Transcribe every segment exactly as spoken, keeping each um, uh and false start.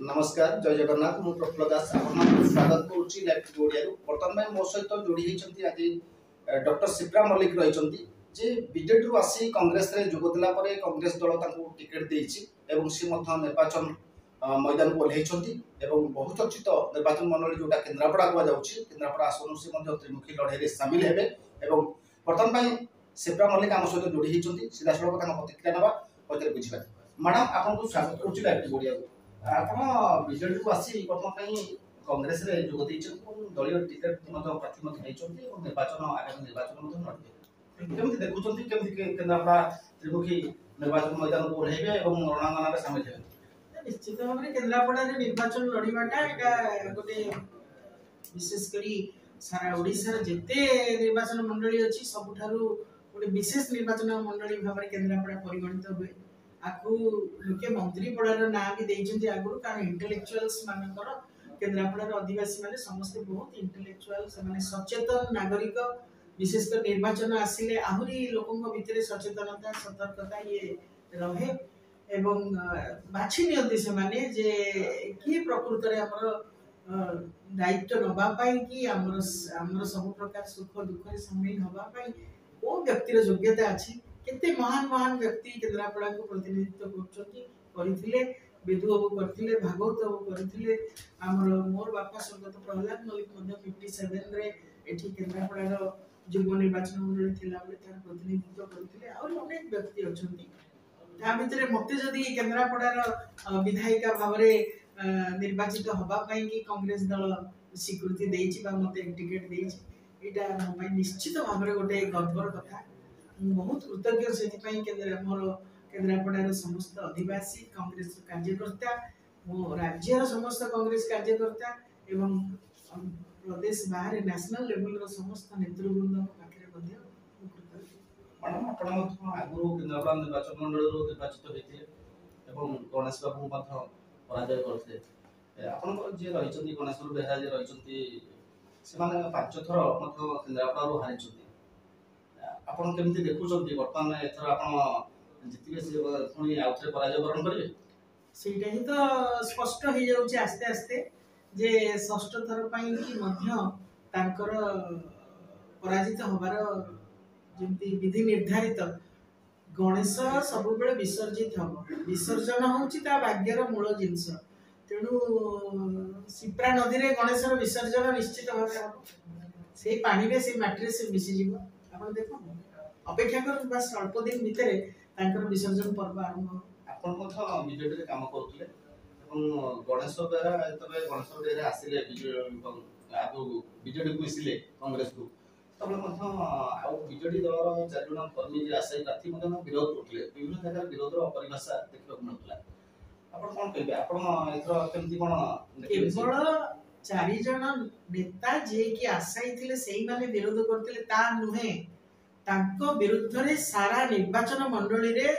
नमस्कार जय जगन्नाथ मु प्रफुल्ल दास आपन स्वागत करूची लाइव ओडिया वर्तमान में मो सहित जोड़ी होइछंती आज डॉक्टर सिप्रा मल्लिक रहिछंती जे बीजेडी रु आसी कांग्रेस रे जोग देला परे कांग्रेस दल तांको टिकट देइछि एवं से मध्य निर्वाचन मैदान को ओल्हेइछंती एवं बहुत चर्चित निर्वाचन मंडली जोटा केन्द्रापड़ा को जाउछि केन्द्रापड़ा आसन से मध्य त्रिमुखी लड़ाई रे शामिल हेबे एवं वर्तमान में सिप्रा मल्लिक आम सहित जोड़ी होइछंती सीधा सड़क तांको प्रतिक्रिया नबा पचर बुझिबा मैडम आपन को स्वागत करूची लाइव ओडिया ଆପଣ ବିଜେଡି କୁ ଆସି ବର୍ତ୍ତମାନ ପାଇଁ କଂଗ୍ରେସ ରେ ଯୋଗ ଦେଇଛନ୍ତି ଦଳୀୟ ଟିକେଟ ମଧ୍ୟ ପ୍ରାର୍ଥୀ ମଧ୍ୟ ହେଇଛନ୍ତି ଏବଂ ନିର୍ବାଚନ ଆଗାମୀ ନିର୍ବାଚନ ମଧ୍ୟ ଲଢିବେ କେମିତି ଦେଖୁଛନ୍ତି କେମିତି କେନ୍ଦ୍ରାପଡ଼ା ତ୍ରିମୁଖୀ ନିର୍ବାଚନ ମଇଦାନକୁ ଓହ୍ଲାଇବେ ଏବଂ ରଣାଙ୍ଗନାରେ ସାମିଲ ହେବେ ନିଶ୍ଚିତ ଭାବରେ କେନ୍ଦ୍ରାପଡ଼ାରେ ନିର୍ବାଚନ ଲଢିବାଟା ଏଟା ଗୋଟେ ବିଶେଷ କରି ସାରା ଓଡ଼ିଶାର ଯେତେ ନିର୍ବାଚନ ମଣ୍ଡଳୀ ଅଛି ସବୁଠାରୁ ଗୋଟେ ବିଶେଷ ନିର୍ବାଚନ ମଣ୍ଡଳୀ ଭାବରେ କେନ୍ଦ୍ରାପଡ଼ା ପରିଗଣିତ ହୁଏ आकु लोके मंत्री पड़ार ना भी देइछन्ती आगु कारण इंटेलेक्चुअल्स मानकर केन्द्रापड़ार आदिवासी माने समस्त बहुत इंटेलेक्चुअल से माने सचेतन नागरिक विशेषकर निर्वाचन आसिले आहुरी लोकंक भितरे सचेतनता सतर्कता ये रहे एवं बाछि नियंती से माने जे की प्रकृत रे हमर दायित्व नबा पाई कि हमर हमर सब प्रकार सुख दुख रे शामिल होबा पाई ओ व्यक्ति रे योग्यता अछि केते महान महान व्यक्ति केन्द्रापड़ा को प्रतिनिधित्व करछथि करिथिले विदु बाबू करथिले भागवत बाबू करथिले हमर मोर बापा स्वर्गत प्रहलाद मल्लिक मध्ये सत्तावन रे एठी केन्द्रापड़ा रो युव निर्वाचन मंडली थिला बले तार प्रतिनिधित्व करथिले और अनेक व्यक्ति अछथि ता भितरे मते जदी केन्द्रापड़ा रो विधायिका भाबरे निर्वाचित होबा पई कि कांग्रेस दल स्वीकृति देइछि बा मते टिकट देइछि एटा हम निश्चित भाबरे गोटे गर्वर कथा बहुत कृतज्ञ से केन्द्र मोर केन्द्रापड़ार समस्त आदिवासी कांग्रेस कार्यकर्ता मो राज्यर समस्त कांग्रेस कार्यकर्ता एवं प्रदेश बाहर नेशनल लेवल रो समस्त नेतृवृंद पाखरे मध्ये मैडम आपण आगु केन्द्रापड़ा निर्वाचन मंडल रो निर्वाचित होइथिले एवं गणेश बाबू मध्ये पराजय करथिले आपण जे रहिचंती गणेश बेहरा जे रहिचंती से माने पांच थर मध्ये केन्द्रापड़ा रो हारिचंती आपण केमती देखुचंती वर्तमान एथर आपण जितिबे से पुनी आउथरे पराजय वरण करिवे सेटा ही तो स्पष्ट हो जाउची आस्ते आस्ते जे षष्ठ थर पई कि मध्य तांकर पराजित होबार जेमती विधि निर्धारित गणेश सब बेले विसर्जित हो विसर्जन होउची ता भाग्यर मूल जिंस तेनु सिप्रा नदी रे गणेश रो विसर्जन निश्चित भाबे हो से पानी रे से माटी रे से मिसी जिवो आपण देखो अपेक्षा कर बस अल्प दिन भीतर तांकर विसर्जन पर्व आरंभ आपण मथ बीजेडी रे काम करथले एवं गणेश बेरा तबे गणेश बेरा आसिले बीजेडी आगु बीजेडी को इसिले कांग्रेस को तबे मथ आ बीजेडी दलर चार जण कर्मी जे आसे प्रार्थी मथ विरोध करथले विभिन्न जगह विरोध रो परिभाषा देखिବାକୁ मिलतला आपण कोन कहबे आपण एथरो केमती कोन केवल चारि जण नेता जे कि आशाई थिले सेही माने विरोध करथिले ता नुहे तांको विरुद्ध रे सारा निर्वाचन मंडली रे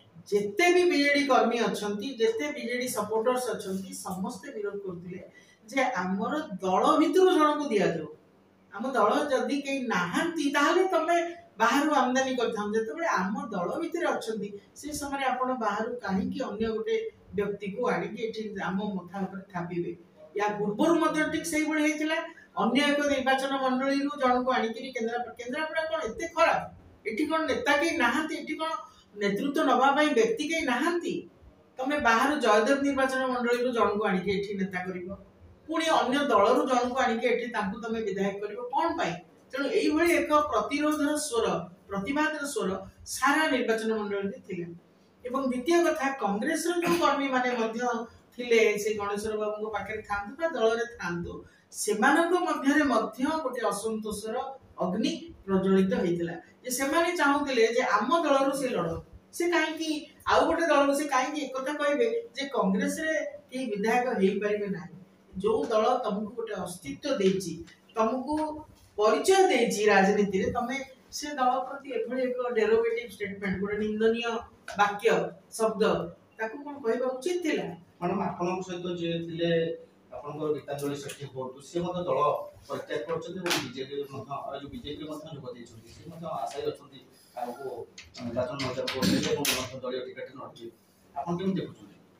जेते भी बीजेडी कर्मी अछंती जेते बीजेडी सपोर्टर्स अछंती समस्त विरोध करथिले जे हमर दल भितर जण को दिया जो हम दल जदी के नाहंती ताले तमे बाहर आमदानी करथाम जेतबे हम दल भितर अछंती से समय आपण बाहर काहे कि अन्य गोटे व्यक्ति को आडी के एठी हम मथा ऊपर थापिबे या पूर्व मध्य ठीक सही बळी हेतिला अन्य एक निर्वाचन मंडली रु जण को आनी कि केन्द्रापड़ा केन्द्रापड़ा कोन एते खराब एठी कोन नेता के नाहंती एठी कोन नेतृत्व नबा पई व्यक्ति के नाहंती तमे बाहर जयदेव निर्वाचन मंडली रु जण को आनी कि एठी नेता करिवो पुनी अन्य दल रु जण को आनी कि एठी तांकु तमे विधायक करिवो कोन पई तेनु एई भली एक प्रतिरोधर स्वर प्रतिवादर स्वर सारा निर्वाचन मंडली रे थिले एवं द्वितीय कथा कांग्रेस रो जो कर्मी माने मध्य थिले से गणेश्वर बाबू को पाखे थांतु बा दल रे थांतु सेमानक मध्य रे मध्य गोटे असंतोषर अग्नि प्रज्वलित होइतिला जे सेमाने चाहुतिले जे आम दल रो से लड़ से काहे कि आउ गोटे दल से काहे कि एकता कहबे जे कांग्रेस रे के विधायक हेई परिबे नाही जो दल तुमको गोटे अस्तित्व देछि तुमको परिचय देछि राजनीति रे तमे से दल प्रति एभली एक डेरोगेटिव स्टेटमेंट गोटे निंदनीय वाक्य शब्द ताकू कोन कहबा उचित थिला मैडम आपन सहित जे थिले आपन गीतांजलि सेठी बोर्ड से मत दल प्रत्याग करछथि और बीजेपी मत जो बीजेपी मत जो बदै छथि से मत आशाय अछथि आको निर्वाचन मजा को और मत दलिय टिकट नथि आपन केम देखुछथि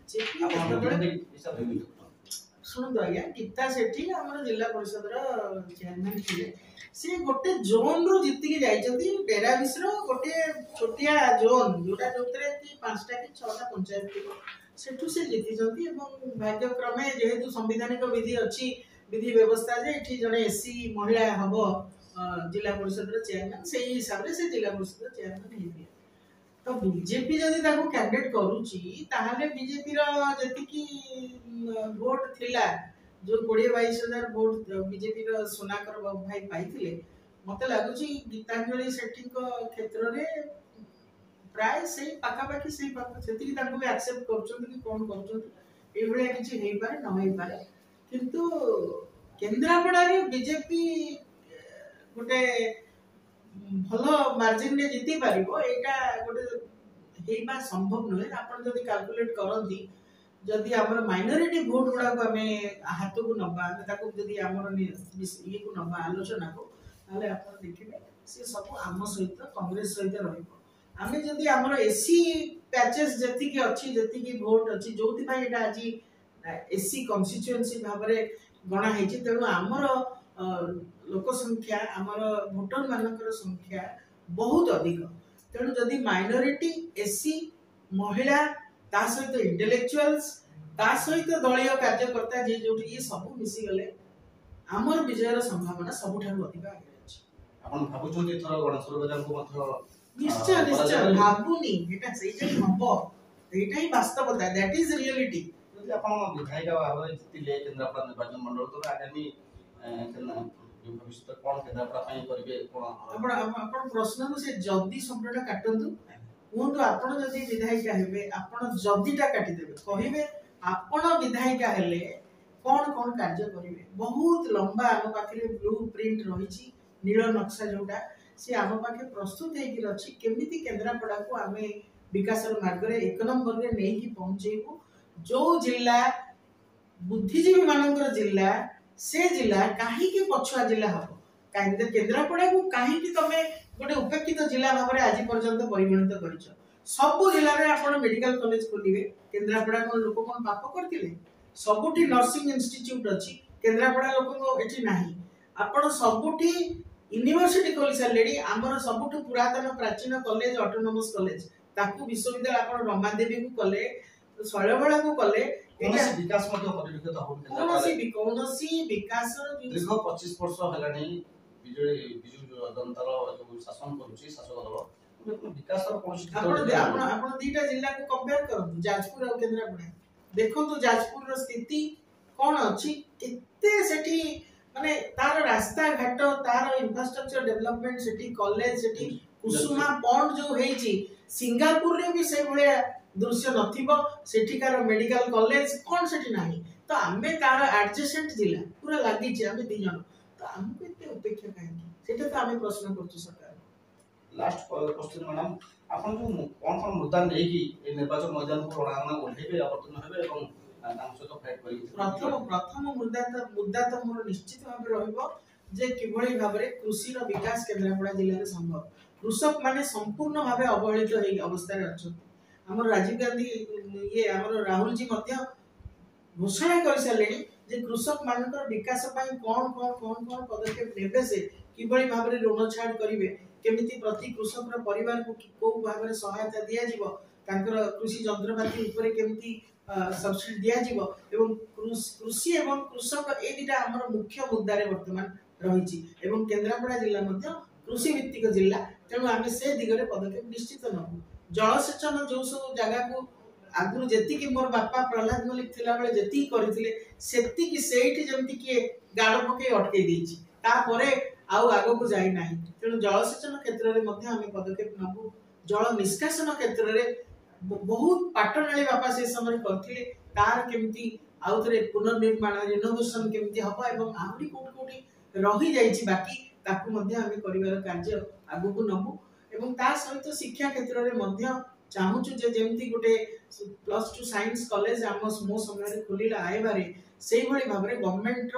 ବିଜେପି ଯେତେବେଳେ ଶୁଣନ୍ତୁ ଆଜ୍ଞା, ଗୀତା ସେଠୀ ଆମର ଜିଲ୍ଲା ପରିଷଦର ଚେୟାରମ୍ୟାନ୍ ଥିଲେ। ସେ ଗୋଟେ ଜୋନ୍ରୁ ଜିତିକି ଯାଇଛନ୍ତି। ଡେରାବିଶର ଗୋଟେ ଛୋଟିଆ ଜୋନ୍ ଯୋଉଟା ଯୋଉଥିରେ କି ପାଞ୍ଚଟା କି ଛଅଟା ପଞ୍ଚାୟତ ଥିବ, ସେଠୁ ସେ ଜିତିଛନ୍ତି। ଏବଂ ଭାଗ୍ୟକ୍ରମେ ଯେହେତୁ ସାମ୍ବିଧାନିକ ବିଧି ଅଛି, ବିଧି ବ୍ୟବସ୍ଥା ଯେ ଏଠି ଜଣେ ଏସସି ମହିଳା ହବ ଜିଲ୍ଲା ପରିଷଦର ଚେୟାରମ୍ୟାନ୍, ସେଇ ହିସାବରେ ସେ ଜିଲ୍ଲା ପରିଷଦର ଚେୟାରମ୍ୟାନ୍ ହେଇଥିଲେ। ତ ବିଜେପି ଯଦି ତାକୁ କ୍ୟାଣ୍ଡିଡେଟ୍ କରୁଛି, ତାହେଲେ ବିଜେପିର ଯେତିକି ଭୋଟ ଥିଲା, ଯୋଉ କୋଡ଼ିଏ ବାଇଶ ହଜାର ଭୋଟ ବିଜେପିର ସୁନାକର ବାବୁ ଭାଇ ପାଇଥିଲେ, ମତେ ଲାଗୁଛି ଗୀତାଞ୍ଜଳି ସେଠୀଙ୍କ କ୍ଷେତ୍ରରେ ପ୍ରାୟ ସେଇ ପାଖାପାଖି ସେଇ ସେତିକି ତାଙ୍କୁ ବି ଆକ୍ସେପ୍ଟ କରୁଛନ୍ତି କି କଣ କରୁଛନ୍ତି, ଏଇଭଳିଆ କିଛି ହେଇପାରେ ନ ହେଇପାରେ। କିନ୍ତୁ କେନ୍ଦ୍ରାପଡ଼ାରେ ବିଜେପି ଗୋଟେ ଭଲ ମାର୍ଜିନରେ ଜିତି ପାରିବ, ଏଇଟା ଗୋଟେ ହେଇବା ସମ୍ଭବ ନୁହେଁ। ଆପଣ ଯଦି କାଲକୁଲେଟ କରନ୍ତି, ଯଦି ଆମର ମାଇନରିଟି ଭୋଟ ଗୁଡାକୁ ଆମେ ହାତକୁ ନବା, ତାକୁ ଯଦି ଆମର ଇଏକୁ ନବା ଆଲୋଚନାକୁ, ତାହେଲେ ଆପଣ ଦେଖିବେ ସେ ସବୁ ଆମ ସହିତ କଂଗ୍ରେସ ସହିତ ରହିବ। ଆମେ ଯଦି ଆମର ଏସି ପ୍ୟାଚେସ୍ ଯେତିକି ଅଛି, ଯେତିକି ଭୋଟ ଅଛି, ଯୋଉଥିପାଇଁ ଏଇଟା ଆଜି ଏସି କନଷ୍ଟିଚୁଏନ୍ସି ଭାବରେ ଗଣା ହେଇଛି, ତେଣୁ ଆମର ଲୋକ ସଂଖ୍ୟା, ଆମର ଭୋଟର ମାନଙ୍କର ସଂଖ୍ୟା ବହୁତ ଅଧିକ। ତେଣୁ ଯଦି ମାଇନରିଟି, ଏସି, ମହିଳା, ତା ସହିତ ଇଣ୍ଟେଲେକ୍ଚୁଆଲ୍ସ, ତା ସହିତ ଦଳୀୟ କାର୍ଯ୍ୟକର୍ତ୍ତା ଯିଏ ଯୋଉଠି ଇଏ ସବୁ ମିଶିଗଲେ ଆମର ବିଜୟର ସମ୍ଭାବନା ସବୁଠାରୁ ଅଧିକ ଆଗରେ ଅଛି। ଆପଣ ଭାବୁଛନ୍ତି ଏଥର ଗଣେଶ ପୂଜାକୁ ମଧ୍ୟ? ନିଶ୍ଚୟ ନିଶ୍ଚୟ ଭାବୁନି, ଏଟା ସେଇଟା ହିଁ ହବ, ଏଇଟା ହିଁ ବାସ୍ତବତା, ଦ୍ୟାଟ୍ ଇଜ ରିୟଲିଟି। ଯଦି ଆପଣ ବିଧାୟିକା ଭାବରେ ଜିତିଲେ କେନ୍ଦ୍ରାପଡ଼ା ନିର୍ବାଚନ ମଣ୍ଡଳ, ତ ଆଗାମୀ ଭବିଷ୍ୟତ କଣ କେନ୍ଦ୍ରାପଡ଼ା ପାଇଁ କରିବେ? କଣ ଆପଣ ଆପଣ ପ୍ରଶ୍ନରୁ ସେ ଯଦି ଶବ୍ଦଟା କାଟନ୍ତୁ, କୁହନ୍ତୁ ଆପଣ ଯଦି ବିଧାୟିକା ହେବେ, ଆପଣ ଯଦିଟା କାଟିଦେବେ, କହିବେ ଆପଣ ବିଧାୟିକା ହେଲେ କଣ କଣ କାର୍ଯ୍ୟ କରିବେ। ବହୁତ ଲମ୍ବା ଆମ ପାଖରେ ବ୍ଲୁ ପ୍ରିଣ୍ଟ ରହିଛି, ନୀଳ ନକ୍ସା ଯୋଉଟା, ସେ ଆମ ପାଖେ ପ୍ରସ୍ତୁତ ହେଇକି ଅଛି। କେମିତି କେନ୍ଦ୍ରାପଡ଼ାକୁ ଆମେ ବିକାଶର ମାର୍ଗରେ ଏକ ନମ୍ବରରେ ନେଇକି ପହଞ୍ଚେଇବୁ। ଯୋଉ ଜିଲ୍ଲା ବୁଦ୍ଧିଜୀବୀ ମାନଙ୍କର ଜିଲ୍ଲା, ସେ ଜିଲ୍ଲା କାହିଁକି ପଛୁଆ ଜିଲ୍ଲା ହବ? କେନ୍ଦ୍ରାପଡ଼ାକୁ କାହିଁକି ତମେ ଗୋଟେ ଉପେକ୍ଷିତ ଜିଲ୍ଲା ଭାବରେ ଆଜି ପର୍ଯ୍ୟନ୍ତ ପରିଗଣିତ କରିଛ? ସବୁ ଜିଲ୍ଲାରେ ଆପଣ ମେଡିକାଲ କଲେଜ ଖୋଲିବେ, କେନ୍ଦ୍ରାପଡ଼ା କଣ ଲୋକ କଣ ପାପ କରିଥିଲେ? ସବୁଠି ନର୍ସିଂ ଇନଷ୍ଟିଚ୍ୟୁଟ ଅଛି, କେନ୍ଦ୍ରାପଡ଼ା ଲୋକଙ୍କ ଏଠି ନାହିଁ। ଆପଣ ସବୁଠି ୟୁନିଭର୍ସିଟି ଖୋଲି ସାରିଲେଣି। ଆମର ସବୁଠୁ ପୁରାତନ ପ୍ରାଚୀନ କଲେଜ ଅଟୋନମସ କଲେଜ, ତାକୁ ବିଶ୍ୱବିଦ୍ୟାଳୟ ଆପଣ ରମାଦେବୀକୁ କଲେ, ଶୈଳବାଳାକୁ କଲେ, କୌଣସି ବିକାଶ ମଧ୍ୟ ପରିଲକ୍ଷିତ ହଉନି। କୌଣସି କୌଣସି ବିକାଶ ଦୀର୍ଘ ପଚିଶ ବର୍ଷ ହେଲାଣି ବିଜେଡି ବିଜୁ ଜନତାର ଯୋଉ ଶାସନ କରୁଛି ଶାସକ ଦଳ, ବିକାଶର କୌଣସି ଆପଣ ଆପଣ ଆପଣ ଦିଟା ଜିଲ୍ଲାକୁ କମ୍ପେୟାର କରନ୍ତୁ, ଯାଜପୁର ଆଉ କେନ୍ଦ୍ରାପଡ଼ା। ଦେଖନ୍ତୁ ଯାଜପୁରର ସ୍ଥିତି କଣ ଅଛି, କେତେ ସେଠି ମାନେ ତାର ରାସ୍ତା ଘାଟ, ତାର ଇନଫ୍ରାଷ୍ଟ୍ରକ୍ଚର ଡେଭଲପମେଣ୍ଟ, ସେଠି କଲେଜ, ସେଠି କୁସୁମା ପଣ୍ଡ ଯୋଉ ହେଇଛି, ସିଙ୍ଗାପୁରରେ ବି ସେଇଭଳିଆ ଦୃଶ୍ୟ ନଥିବ। ସେଠିକାର ମେଡିକାଲ କଲେଜ କଣ ସେଠି ନାହିଁ? ତ ଆମେ ତାର ଆଡଜେସେଣ୍ଟ ଜିଲ୍ଲା ପୁରା ଲାଗିଛି, ଆମେ ଦି ଜଣ, ତ ଆମକୁ ଏତେ ଉପେକ୍ଷା କାହିଁକି? ସେଟା ତ ଆମେ ପ୍ରଶ୍ନ କରୁଛୁ ସରକାର। ଲାଷ୍ଟ କ୍ୱେଶ୍ଚନ ମ୍ୟାଡାମ, ଆପଣ ଯୋଉ କଣ କଣ ମୁଦ୍ଦା ନେଇକି ଏ ନିର୍ବାଚନ ମଇଦାନକୁ ରଣାଙ୍ଗନା ଓହ୍ଲେଇବେ, ଅବତୀର୍ଣ୍ଣ ହେବେ ଏବଂ ତାଙ୍କ ସହିତ ଫାଇଟ୍ କରିବେ? ପ୍ରଥମ ପ୍ରଥମ ମୁଦ୍ଦା ତ ମୁଦ୍ଦା ତ ମୋର ନିଶ୍ଚିତ ଭାବେ ରହିବ ଯେ କିଭଳି ଭାବରେ କୃଷିର ବିକାଶ କେନ୍ଦ୍ରାପଡ଼ା ଜିଲ୍ଲାରେ ସମ୍ଭବ। କୃଷକ ମାନେ ସମ୍ପୂର୍ଣ୍ଣ ଭାବେ ଅବହେଳିତ ହେଇ ଅବସ୍ଥାରେ ଅଛନ୍ତି। ଆମର ରାଜୀବ ଗାନ୍ଧୀ ଇଏ ଆମର ରାହୁଲଜୀ ମଧ୍ୟ ଘୋଷଣା କରିସାରିଲେଣି ଯେ କୃଷକ ମାନଙ୍କର ବିକାଶ ପାଇଁ କଣ କଣ କଣ କଣ ପଦକ୍ଷେପ ନେବେ, ସେ କିଭଳି ଭାବରେ ଋଣ ଛାଡ଼ କରିବେ, କେମିତି ପ୍ରତି କୃଷକର ପରିବାରକୁ କୋଉ ଭାବରେ ସହାୟତା ଦିଆଯିବ, ତାଙ୍କର କୃଷି ଯନ୍ତ୍ରପାତି ଉପରେ କେମିତି ସବସିଡି ଦିଆଯିବ, ଏବଂ କୃଷି ଏବଂ କୃଷକ ଏଇ ଦିଟା ଆମର ମୁଖ୍ୟ ମୁଦ୍ଦାରେ ବର୍ତ୍ତମାନ ରହିଛି। ଏବଂ କେନ୍ଦ୍ରାପଡ଼ା ଜିଲ୍ଲା ମଧ୍ୟ କୃଷି ଭିତ୍ତିକ ଜିଲ୍ଲା, ତେଣୁ ଆମେ ସେ ଦିଗରେ ପଦକ୍ଷେପ ନିଶ୍ଚିତ ନେବୁ। ଜଳସେଚନ ଯୋଉ ସବୁ ଜାଗାକୁ ଆଗରୁ ଯେତିକି ମୋର ବାପା ପ୍ରହ୍ଲାଦ ମଲ୍ଲିକ ଥିଲାବେଳେ ଯେତିକି କରିଥିଲେ, ସେତିକି ସେଇଠି ଯେମିତି କିଏ ଗାଡ଼ ପକେଇ ଅଟକେଇ ଦେଇଛି, ତାପରେ ଆଉ ଆଗକୁ ଯାଇନାହିଁ। ତେଣୁ ଜଳସେଚନ କ୍ଷେତ୍ରରେ ମଧ୍ୟ ଆମେ ପଦକ୍ଷେପ ନେବୁ। ଜଳ ନିଷ୍କାସନ କ୍ଷେତ୍ରରେ ବହୁତ ପାଟନାଳୀ ବାପା ସେ ସମୟରେ କରିଥିଲେ, ତାର କେମିତି ଆଉ ଥରେ ପୁନର୍ନିର୍ମାଣ ରିନୋଭେସନ କେମିତି ହବ, ଏବଂ ଆହୁରି କୋଉଠି କୋଉଠି ରହିଯାଇଛି ବାକି, ତାକୁ ମଧ୍ୟ ଆମେ କରିବାର କାର୍ଯ୍ୟ ଆଗକୁ ନେବୁ। ଏବଂ ତା ସହିତ ଶିକ୍ଷା କ୍ଷେତ୍ରରେ ମଧ୍ୟ ଚାହୁଁଛୁ ଯେ ଯେମିତି ଗୋଟେ ପ୍ଲସ ଟୁ ସାଇନ୍ସ କଲେଜ ଆମ ମୋ ସମୟରେ ଖୋଲିଲା ଆଇବାରେ, ସେଇଭଳି ଭାବରେ ଗଭର୍ଣ୍ଣମେଣ୍ଟର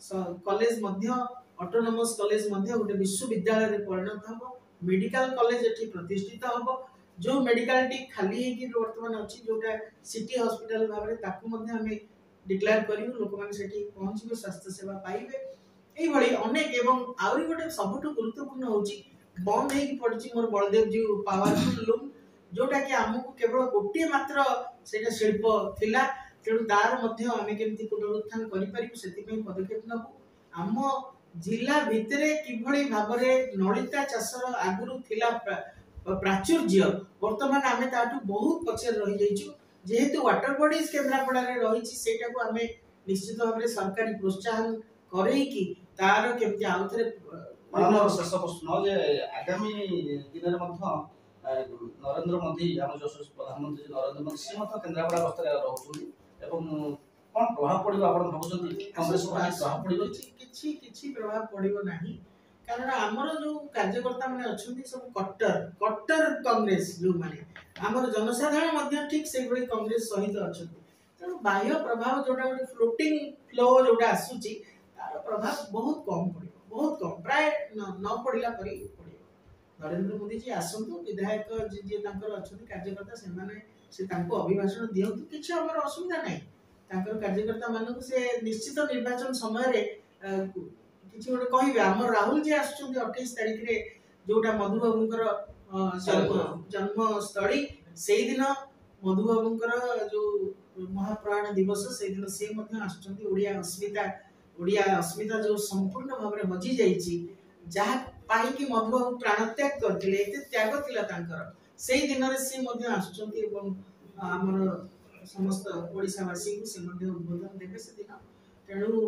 କଲେଜ ମଧ୍ୟ ଅଟୋନମସ କଲେଜ ମଧ୍ୟ ଗୋଟେ ବିଶ୍ୱବିଦ୍ୟାଳୟରେ ପରିଣତ ହବ। ମେଡିକାଲ କଲେଜ ଏଠି ପ୍ରତିଷ୍ଠିତ ହବ। जो मेडिकल टी खाली है कि वर्तमान अच्छी जोटा सिटी हॉस्पिटल भाव में ताकू मध्य हमें डिक्लेयर करियो लोक माने सेठी पहुंचबे स्वास्थ्य सेवा पाइबे एई भली अनेक एवं आउरी गोटे सबुठु गुरुत्वपूर्ण होची बंद हेकी पड़ची मोर बलदेव जी पावरफुल लूम जोटा कि हमको केवल गोटे मात्र सेटा शिल्प थिला तेणु तार मध्य आमे केमती पुनरुत्थान करि परिबु सेति पई पदक्षेप नबु आम जिला भितरे किभଳି भाबरे नलिता चाषर आगुरु थिला प्राचुर्य वर्तमान आमे ताटु बहुत पछे रहि जाइछु जेहेतु वाटर बॉडीज केन्द्रापड़ा रे रहिछि सेटा को आमे निश्चित भाव में सरकारी प्रोत्साहन करेई कि तार केमती आउथरे मानव शेष प्रश्न जे आगामी दिन में नरेंद्र मोदी आम यशस्वी प्रधानमंत्री नरेंद्र मोदी सी केन्द्रापड़ा गस्तर रोचुंदी एवं कौन प्रभाव पड़ो आप भावुंट कांग्रेस प्रभाव पड़ो किछि किछि प्रभाव पड़िबो नाही कारण हमर जो कार्यकर्ता माने अछंती सब कट्टर कट्टर कांग्रेस जो माने हमर जनसाधारण मध्य ठीक से भली कांग्रेस सहित अछंती तेणु बाह्य प्रभाव जोटा गोटे फ्लोटिंग फ्लो जोटा आसुची तार प्रभाव बहुत कम पड़िबो बहुत कम प्राय न पड़िला परि पड़िबो नरेंद्र मोदी जी आसंतु विधायक जे जे तांकर अछंती कार्यकर्ता से माने से तांको अभिभाषण दियंतु किछि हमर असुविधा नाही तांकर कार्यकर्ता मानक से निश्चित निर्वाचन समय रे किछि गोटे कहिबे हमर राहुल जी आछंती अट्ठाईस तारिख रे जोटा मधुबाबुंकर जन्म स्थली सेई दिन मधुबाबुंकर जो महाप्राण दिवस से दिन से मध्य आछंती ओडिया अस्मिता ओडिया अस्मिता जो संपूर्ण भाव में हजि जाइछि जहा पाई कि मधुबाबू प्राणत्याग करथिले एते त्याग थिला तांकर सेई दिन रे से मध्य आछंती एवं हमर समस्त ओडिसावासी को से मध्य उद्बोधन देबे से दिन तेणु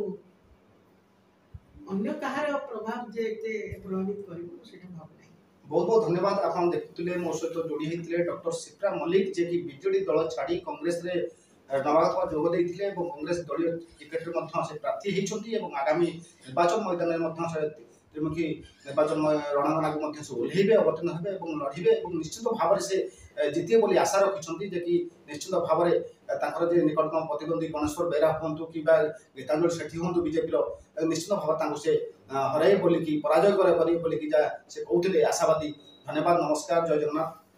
अन्य कहार प्रभाव जे एते प्रभावित करिवो सेटा भाव नै बहुत बहुत धन्यवाद आपण देखुतिले मो सहित जोड़ी हेतिले डॉक्टर सिप्रा मल्लिक जे कि बीजेडी दल छाड़ी कांग्रेस रे नवागत जोग देइथिले एवं कांग्रेस दलीय टिकेट रे मध्य से प्रार्थी हेछंती एवं आगामी निर्वाचन मैदान रे मध्य से त्रिमुखी निर्वाचन रणगणा को मध्य से ओल्हेबे अवतीर्ण हेबे एवं लढिबे एवं निश्चित भाव रे से जितिए बोली आशा रखिछंती जे कि निश्चित भाव रे ताकर जे निकटतम प्रतिद्वंदी गणेश्वर बेरा हुंतु किबा गीतांजलि सेठी हुंतु बीजेपी रो निश्चित भाव तांको से हराई बोली कि पराजय करे करी बोली कि जा से कहउथिले आशावादी धन्यवाद नमस्कार जय जगन्नाथ।